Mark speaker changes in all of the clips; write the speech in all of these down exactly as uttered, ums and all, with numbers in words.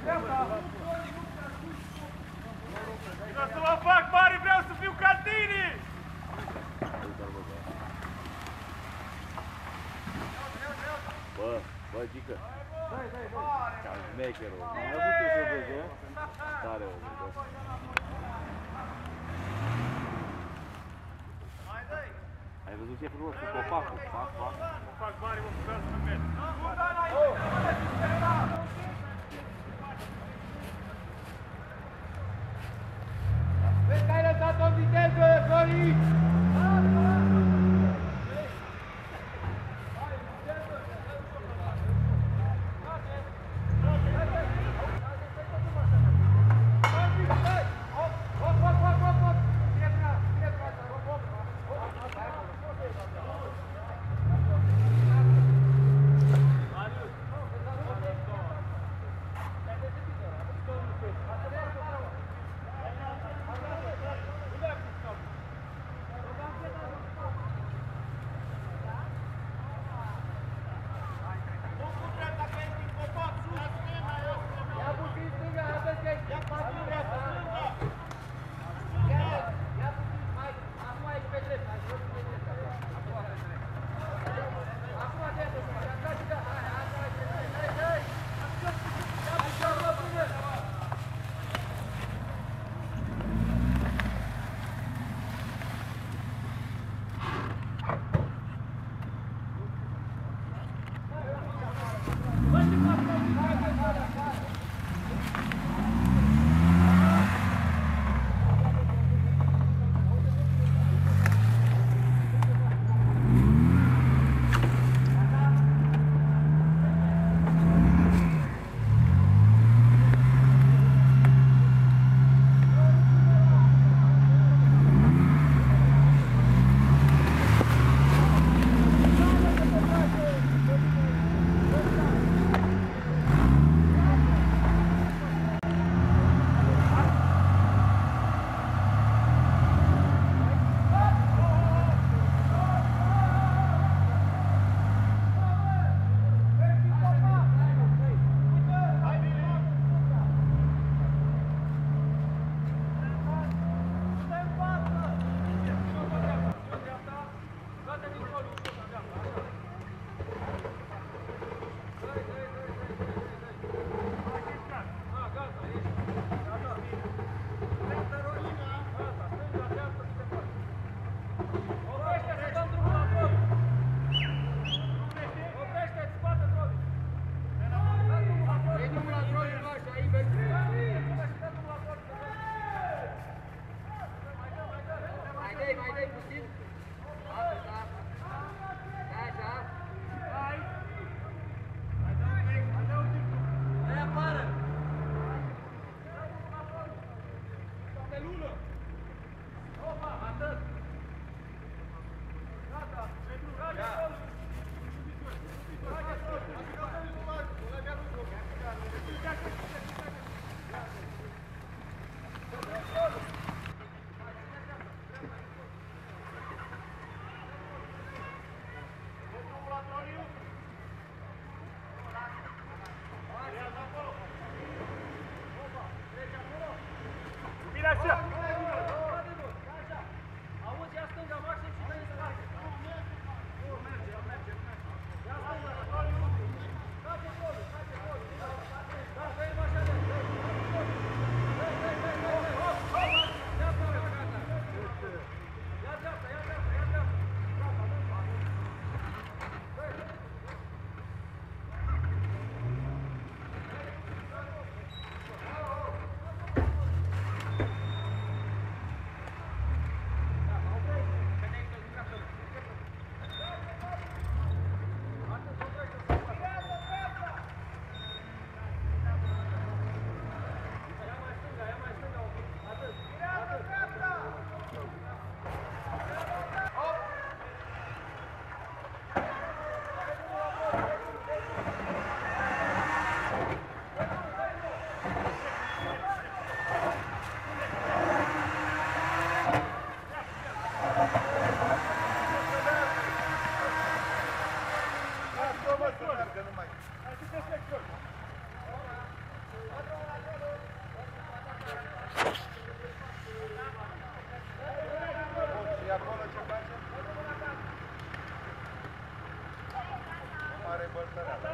Speaker 1: Vreau să mă fac mare, vreau să fiu ca tine!
Speaker 2: Bă, bă, Gică! Ca șmecherul! Am avut ce să vezi, e? Tare, omul, bă! Ai văzut ce frumos cu copacul? Fac, fac!
Speaker 1: Copac mare, mă puteam să merg!
Speaker 3: Vezi că ai lăsat-o în viteză, Flori! Și acolo ce face? O mare băltăreală.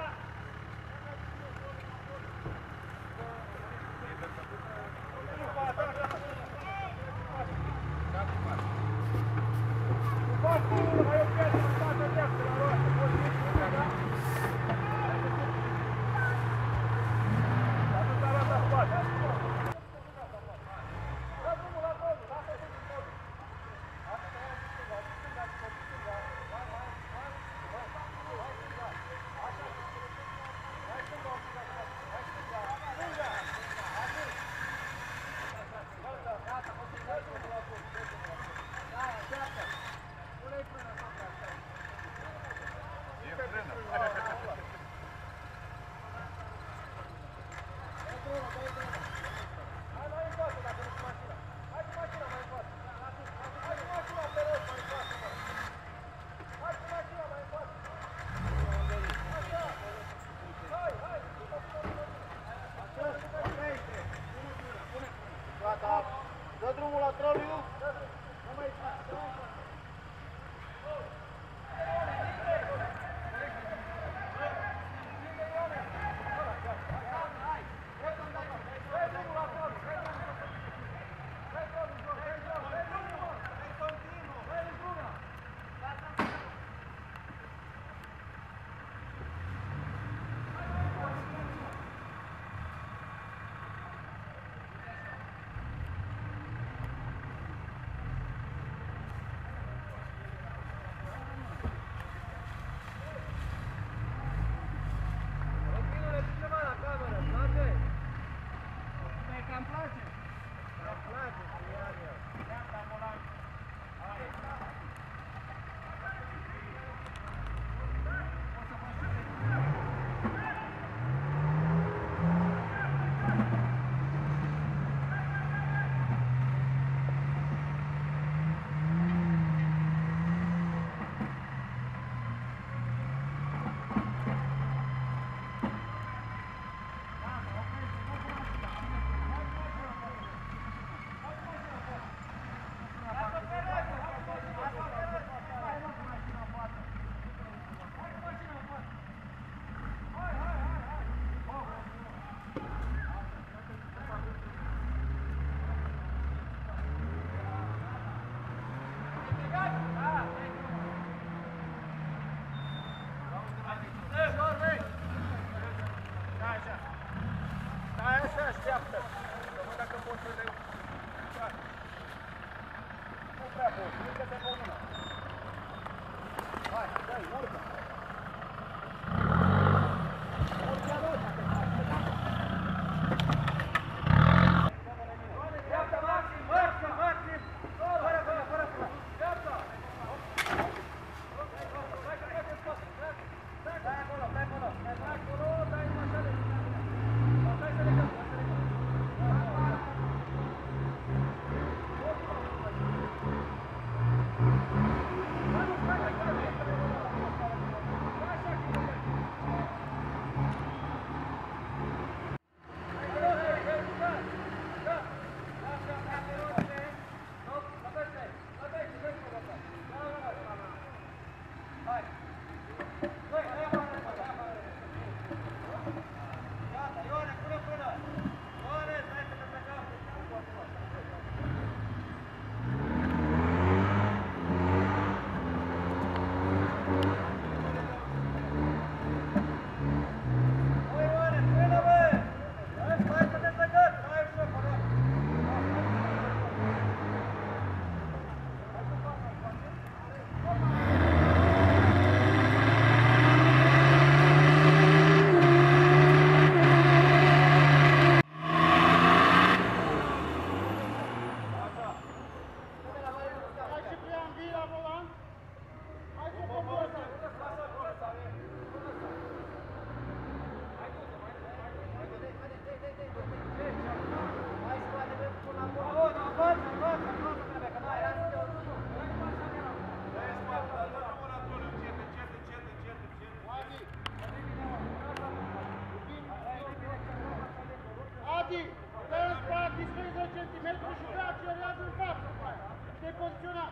Speaker 3: Adi, dă în spate, distrezi doi centimetri și vrea accelerează în față. Te-ai poziționat.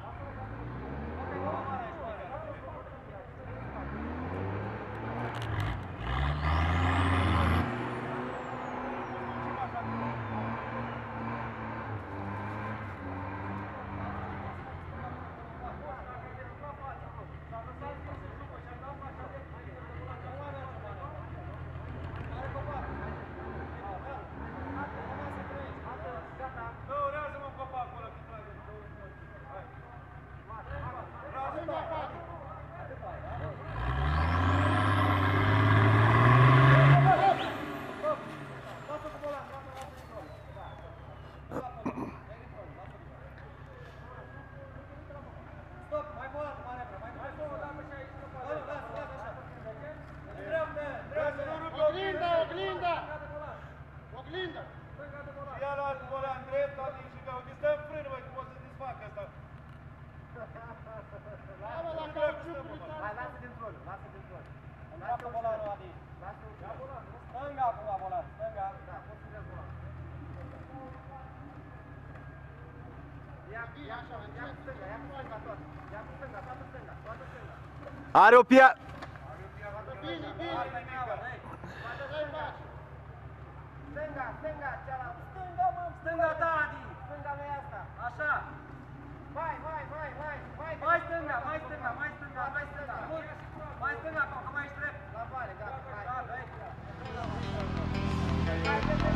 Speaker 1: Dăurează-mă un copac acolo, că trage.
Speaker 3: Stânga, Adi.
Speaker 4: Stop, mai bolat, manevră, mai bolat. Lasă, lasă, lasă așa. Dreaptă, dreaptă.
Speaker 3: Oglinda, oglinda! Oglinda!
Speaker 1: Și ia la altul volan drept, Adi, și că uite, stă în frână, băi, cum o să desfacă ăsta.
Speaker 3: Lasă la cauciucul tău!
Speaker 4: Hai, lasă din trol, lasă din trol. Lasă volanul, Adi. Lasă volanul. Stânga acum, volan, stânga. Da, poți să vezi volanul. Ia, ia așa, ia cu stânga, ia cu stânga tot. Ia cu stânga, toată stânga, toată stânga.
Speaker 2: Are o pia...
Speaker 3: Bine, bine!
Speaker 4: Asta-i treaba, dă-i.
Speaker 3: Dă-i faci!
Speaker 4: Stânga, stânga, cealaltă. Stânga, mă, stânga ta, Adi. Stânga nu e asta. Așa. Vai, vai, vai, vai, vai. Mai stânga, mai stânga, mai stânga, mai stânga. Mai stânga, că mai ești drept. La vale, gata, hai. Da, dă-i. Hai, dă-i.